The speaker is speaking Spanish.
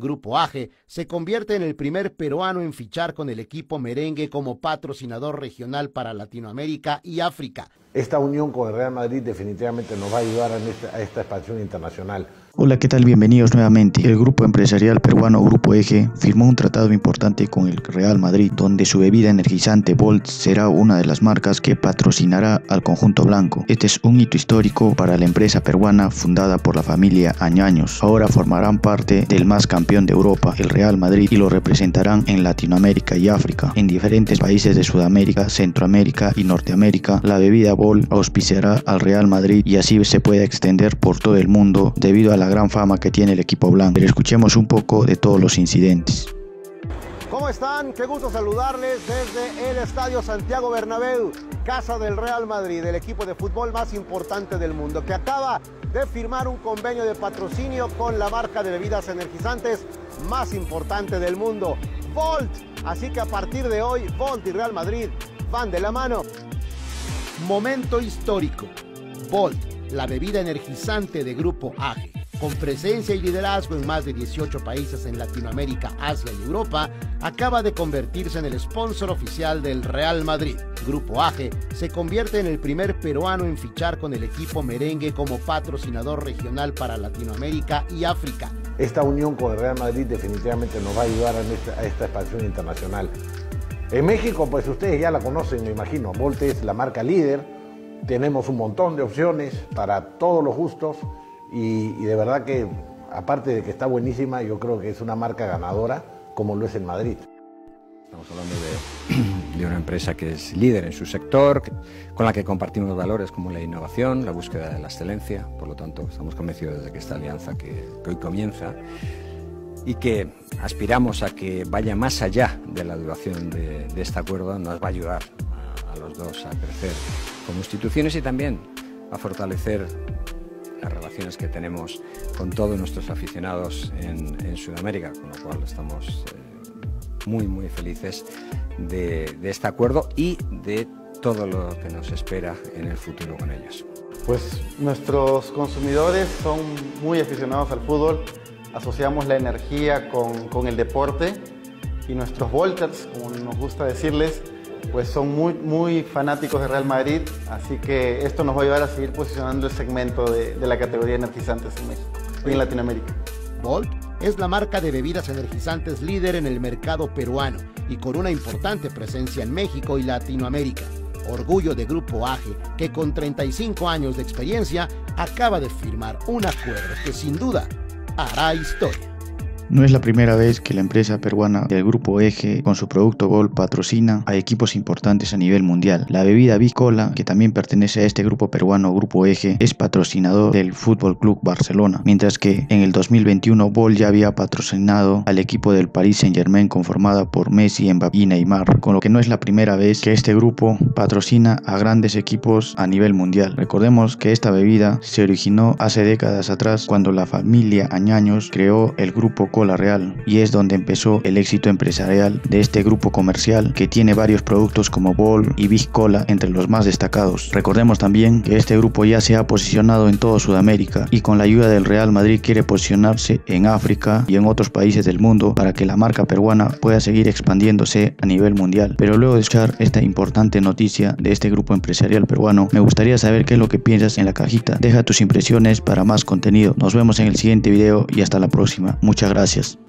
Grupo AGE se convierte en el primer peruano en fichar con el equipo merengue como patrocinador regional para Latinoamérica y África. Esta unión con el Real Madrid definitivamente nos va a ayudar a esta expansión internacional. Hola, ¿qué tal? Bienvenidos nuevamente. El grupo empresarial peruano Grupo Eje firmó un tratado importante con el Real Madrid, donde su bebida energizante Volt será una de las marcas que patrocinará al conjunto blanco. Este es un hito histórico para la empresa peruana fundada por la familia Añaños. Ahora formarán parte del más campeón de Europa, el Real Madrid, y lo representarán en Latinoamérica y África. En diferentes países de Sudamérica, Centroamérica y Norteamérica, la bebida Volt auspiciará al Real Madrid y así se puede extender por todo el mundo debido a la gran fama que tiene el equipo blanco. Pero escuchemos un poco de todos los incidentes. ¿Cómo están? Qué gusto saludarles desde el Estadio Santiago Bernabéu, casa del Real Madrid, el equipo de fútbol más importante del mundo, que acaba de firmar un convenio de patrocinio con la marca de bebidas energizantes más importante del mundo, Volt. Así que a partir de hoy, Volt y Real Madrid van de la mano. Momento histórico. Volt, la bebida energizante de Grupo AGE, con presencia y liderazgo en más de 18 países en Latinoamérica, Asia y Europa, acaba de convertirse en el sponsor oficial del Real Madrid. Grupo AGE se convierte en el primer peruano en fichar con el equipo merengue como patrocinador regional para Latinoamérica y África. Esta unión con el Real Madrid definitivamente nos va a ayudar a esta expansión internacional. En México, pues ustedes ya la conocen, me imagino. Volt es la marca líder. Tenemos un montón de opciones para todos los gustos y de verdad que, aparte de que está buenísima, yo creo que es una marca ganadora como lo es en Madrid. Estamos hablando de una empresa que es líder en su sector, con la que compartimos valores como la innovación, la búsqueda de la excelencia. Por lo tanto, estamos convencidos de que esta alianza que hoy comienza y que aspiramos a que vaya más allá de la duración de este acuerdo, nos va a ayudar a los dos a crecer como instituciones y también a fortalecer las relaciones que tenemos con todos nuestros aficionados en Sudamérica, con lo cual estamos muy felices de este acuerdo y de todo lo que nos espera en el futuro con ellos. Pues nuestros consumidores son muy aficionados al fútbol, asociamos la energía con el deporte y nuestros Volters, como nos gusta decirles, pues son muy fanáticos de Real Madrid, así que esto nos va a ayudar a seguir posicionando el segmento de la categoría energizantes en México y en Latinoamérica. Volt es la marca de bebidas energizantes líder en el mercado peruano y con una importante presencia en México y Latinoamérica. Orgullo de Grupo AGE, que con 35 años de experiencia acaba de firmar un acuerdo que sin duda hará historia. No es la primera vez que la empresa peruana del Grupo Eje con su producto Volt patrocina a equipos importantes a nivel mundial. La bebida Bicola, que también pertenece a este grupo peruano Grupo Eje, es patrocinador del Fútbol Club Barcelona, mientras que en el 2021 Volt ya había patrocinado al equipo del Paris Saint-Germain conformada por Messi, Mbappé y Neymar, con lo que no es la primera vez que este grupo patrocina a grandes equipos a nivel mundial. Recordemos que esta bebida se originó hace décadas atrás cuando la familia Añaños creó el grupo Cola Real y es donde empezó el éxito empresarial de este grupo comercial que tiene varios productos como Volt y Big Cola entre los más destacados. Recordemos también que este grupo ya se ha posicionado en toda Sudamérica y con la ayuda del Real Madrid quiere posicionarse en África y en otros países del mundo para que la marca peruana pueda seguir expandiéndose a nivel mundial. Pero luego de escuchar esta importante noticia de este grupo empresarial peruano, me gustaría saber qué es lo que piensas en la cajita. Deja tus impresiones para más contenido. Nos vemos en el siguiente video y hasta la próxima. Muchas gracias.